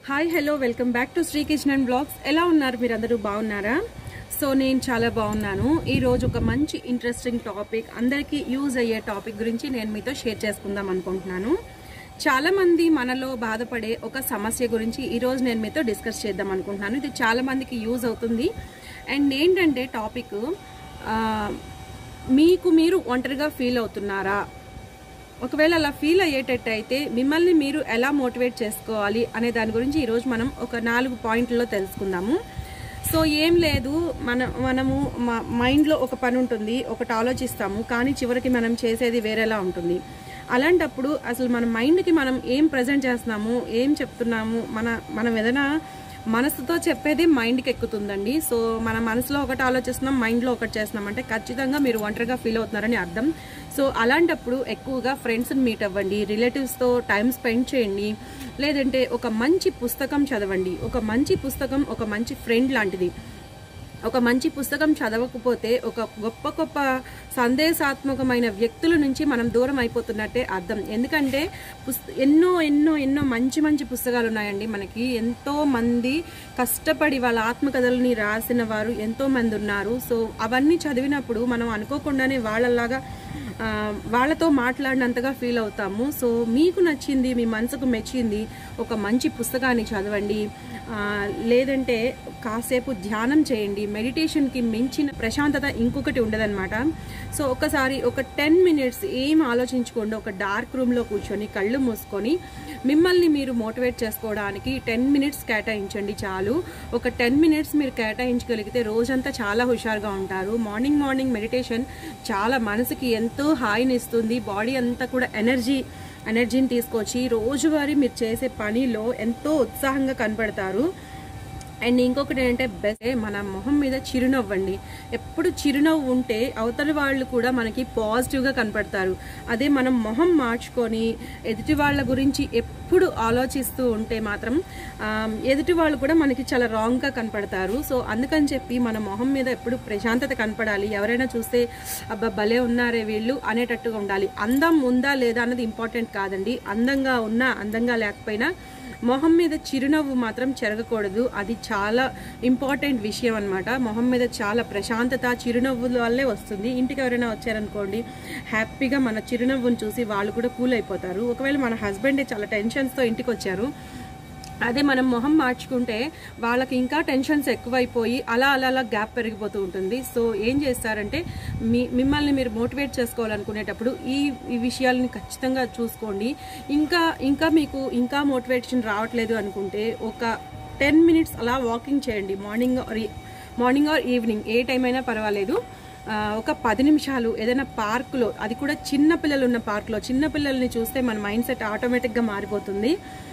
Hi hello welcome back to Sri kitchen and blogs. ఎలా ఉన్నారు మీరందరూ? బాగున్నారా? సో నేను చాలా బాగున్నాను. ఈరోజు ఒక మంచి ఇంట్రెస్టింగ్ టాపిక్, అందరికీ యూజ్ అయ్యే టాపిక్ గురించి నేను మీతో షేర్ చేసుకుందాం అనుకుంటున్నాను. చాలామంది మనలో బాధపడే ఒక సమస్య గురించి ఈరోజు నేను మీతో డిస్కస్ చేద్దాం అనుకుంటున్నాను. ఇది చాలామందికి యూజ్ అవుతుంది. అండ్ ఏంటంటే టాపిక్, మీకు మీరు ఒంటరిగా ఫీల్ అవుతున్నారా? ఒకవేళ అలా ఫీల్ అయ్యేటట్టయితే మిమ్మల్ని మీరు ఎలా మోటివేట్ చేసుకోవాలి అనే దాని గురించి ఈరోజు మనం ఒక 4 పాయింట్లలో తెలుసుకుందాము. సో ఏం లేదు, మనము మైండ్లో ఒక పని ఉంటుంది, ఒకటి ఆలోచిస్తాము, కానీ చివరికి మనం చేసేది వేరేలా ఉంటుంది. అలాంటప్పుడు అసలు మన మైండ్కి మనం ఏం ప్రజెంట్ చేస్తున్నాము, ఏం చెప్తున్నాము, మనం ఏదైనా మనసుతో చెప్పేది మైండ్కి ఎక్కుతుందండి. సో మన మనసులో ఒకటి ఆలోచిస్తున్నాం, మైండ్లో ఒకటి చేస్తున్నాం అంటే ఖచ్చితంగా మీరు ఒంటరిగా ఫీల్ అవుతున్నారని అర్థం. సో అలాంటప్పుడు ఎక్కువగా ఫ్రెండ్స్ని మీట్ అవ్వండి, రిలేటివ్స్తో టైం స్పెండ్ చేయండి, లేదంటే ఒక మంచి పుస్తకం చదవండి. ఒక మంచి పుస్తకం ఒక మంచి ఫ్రెండ్ లాంటిది. ఒక మంచి పుస్తకం చదవకపోతే ఒక గొప్ప గొప్ప సందేశాత్మకమైన వ్యక్తుల నుంచి మనం దూరం అయిపోతున్నట్టే అర్థం. ఎందుకంటే ఎన్నో ఎన్నో ఎన్నో మంచి మంచి పుస్తకాలు ఉన్నాయండి. మనకి ఎంతో మంది కష్టపడి వాళ్ళ ఆత్మకథలని రాసిన వారు ఎంతో మంది ఉన్నారు. సో అవన్నీ చదివినప్పుడు మనం అనుకోకుండానే వాళ్ళతో మాట్లాడినంతగా ఫీల్ అవుతాము. సో మీకు నచ్చింది, మీ మనసుకు మెచ్చింది ఒక మంచి పుస్తకాన్ని చదవండి, లేదంటే కాసేపు ధ్యానం చేయండి. మెడిటేషన్కి మించిన ప్రశాంతత ఇంకొకటి ఉండదన్నమాట. సో ఒకసారి ఒక 10 మినిట్స్ ఏం ఆలోచించుకోండి, ఒక డార్క్ రూమ్లో కూర్చొని కళ్ళు మూసుకొని మిమ్మల్ని మీరు మోటివేట్ చేసుకోవడానికి 10 మినిట్స్ కేటాయించండి చాలు. ఒక 10 మినిట్స్ మీరు కేటాయించగలిగితే రోజంతా చాలా హుషారుగా ఉంటారు. మార్నింగ్ మెడిటేషన్ చాలా మనసుకి ఎంతో హాయిని ఇస్తుంది. బాడీ అంతా కూడా ఎనర్జీని తీసుకొచ్చి రోజువారీ మీరు చేసే పనిలో ఎంతో ఉత్సాహంగా కనపడతారు. అండ్ ఇంకొకటి ఏంటంటే బెస్ట్, మన మొహం మీద చిరునవ్వండి. ఎప్పుడు చిరునవ్వు ఉంటే అవతలి వాళ్ళు కూడా మనకి పాజిటివ్గా కనపడతారు. అదే మనం మొహం మార్చుకొని ఎదుటి వాళ్ళ గురించి ఎప్పుడు ఆలోచిస్తూ ఉంటే మాత్రం ఎదుటి వాళ్ళు కూడా మనకి చాలా రాంగ్గా కనపడతారు. సో అందుకని చెప్పి మన మొహం మీద ఎప్పుడు ప్రశాంతత కనపడాలి. ఎవరైనా చూస్తే అబ్బా భలే ఉన్నారే వీళ్ళు అనేటట్టుగా ఉండాలి. అందం ఉందా లేదా అన్నది ఇంపార్టెంట్ కాదండి. అందంగా ఉన్నా అందంగా లేకపోయినా మొహం మీద చిరునవ్వు మాత్రం చెరగకూడదు. అది చాలా ఇంపార్టెంట్ విషయం అనమాట. మొహం మీద చాలా ప్రశాంతత చిరునవ్వుల వల్లే వస్తుంది. ఇంటికి ఎవరైనా వచ్చారనుకోండి, హ్యాపీగా మన చిరునవ్వును చూసి వాళ్ళు కూడా కూల్ అయిపోతారు. ఒకవేళ మన హస్బెండే చాలా టెన్షన్స్తో ఇంటికి వచ్చారు, అదే మనం మొహం మార్చుకుంటే వాళ్ళకి ఇంకా టెన్షన్స్ ఎక్కువైపోయి అలా గ్యాప్ పెరిగిపోతూ ఉంటుంది. సో ఏం చేస్తారంటే మిమ్మల్ని మీరు మోటివేట్ చేసుకోవాలనుకునేటప్పుడు ఈ విషయాలని ఖచ్చితంగా చూసుకోండి. ఇంకా మీకు ఇంకా మోటివేషన్ రావట్లేదు అనుకుంటే ఒక 10 మినిట్స్ అలా వాకింగ్ చేయండి. మార్నింగ్ ఆర్ ఈవినింగ్ ఏ టైం అయినా పర్వాలేదు. ఒక 10 నిమిషాలు ఏదైనా పార్కులో, అది కూడా చిన్నపిల్లలు ఉన్న పార్కులో, చిన్నపిల్లల్ని చూస్తే మన మైండ్ సెట్ ఆటోమేటిక్గా మారిపోతుంది.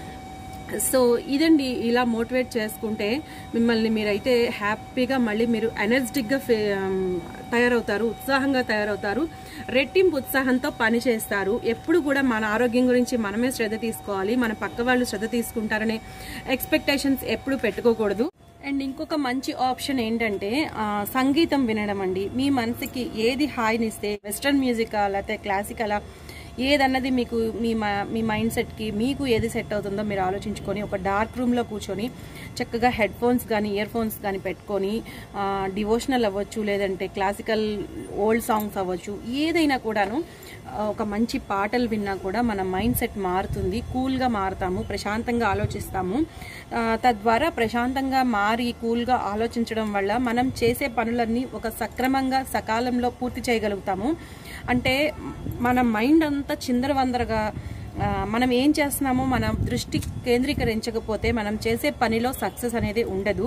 సో ఇదండి, ఇలా మోటివేట్ చేసుకుంటే మిమ్మల్ని మీరైతే హ్యాపీగా మళ్ళీ మీరు ఎనర్జెటిక్గా తయారవుతారు, ఉత్సాహంగా తయారవుతారు, రెట్టింపు ఉత్సాహంతో పని చేస్తారు. ఎప్పుడు కూడా మన ఆరోగ్యం గురించి మనమే శ్రద్ధ తీసుకోవాలి. మన పక్క వాళ్ళు శ్రద్ధ తీసుకుంటారనే ఎక్స్పెక్టేషన్స్ ఎప్పుడు పెట్టుకోకూడదు. అండ్ ఇంకొక మంచి ఆప్షన్ ఏంటంటే సంగీతం వినడం అండి. మీ మనసుకి ఏది హాయినిస్తే, వెస్ట్రన్ మ్యూజికా లేకపోతే క్లాసికలా, ఏదన్నది మీకు మీ మైండ్ సెట్కి మీకు ఏది సెట్ అవుతుందో మీరు ఆలోచించుకొని ఒక డార్క్ రూమ్లో కూర్చొని చక్కగా హెడ్ ఫోన్స్ కానీ ఇయర్ ఫోన్స్ కానీ పెట్టుకొని డివోషనల్ అవ్వచ్చు, లేదంటే క్లాసికల్ ఓల్డ్ సాంగ్స్ అవ్వచ్చు, ఏదైనా కూడాను ఒక మంచి పాటలు విన్నా కూడా మన మైండ్ సెట్ మారుతుంది. కూల్గా మారుతాము, ప్రశాంతంగా ఆలోచిస్తాము. తద్వారా ప్రశాంతంగా మారి కూల్గా ఆలోచించడం వల్ల మనం చేసే పనులన్నీ ఒక సక్రమంగా సకాలంలో పూర్తి చేయగలుగుతాము. అంటే మన మైండ్ అంతా చిందరవందరగా, మనం ఏం చేస్తున్నామో మన దృష్టి కేంద్రీకరించకపోతే మనం చేసే పనిలో సక్సెస్ అనేది ఉండదు.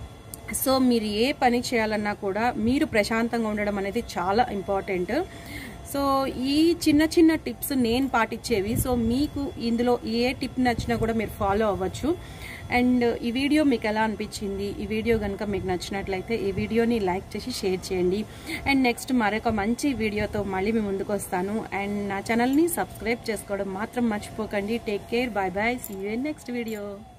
సో మీరు ఏ పని చేయాలన్నా కూడా మీరు ప్రశాంతంగా ఉండడం అనేది చాలా ఇంపార్టెంట్. సో ఈ చిన్న చిన్న టిప్స్ నేను పాటించేవి. సో మీకు ఇందులో ఏ టిప్ నచ్చినా కూడా మీరు ఫాలో అవ్వచ్చు. అండ్ ఈ వీడియో మీకు ఎలా అనిపించింది? ఈ వీడియో కనుక మీకు నచ్చినట్లయితే ఈ వీడియోని లైక్ చేసి షేర్ చేయండి. అండ్ నెక్స్ట్ మరొక మంచి వీడియోతో మళ్ళీ మీ ముందుకు వస్తాను. అండ్ నా ఛానల్ని సబ్స్క్రైబ్ చేసుకోవడం మాత్రం మర్చిపోకండి. Take care, bye bye, see you in next video.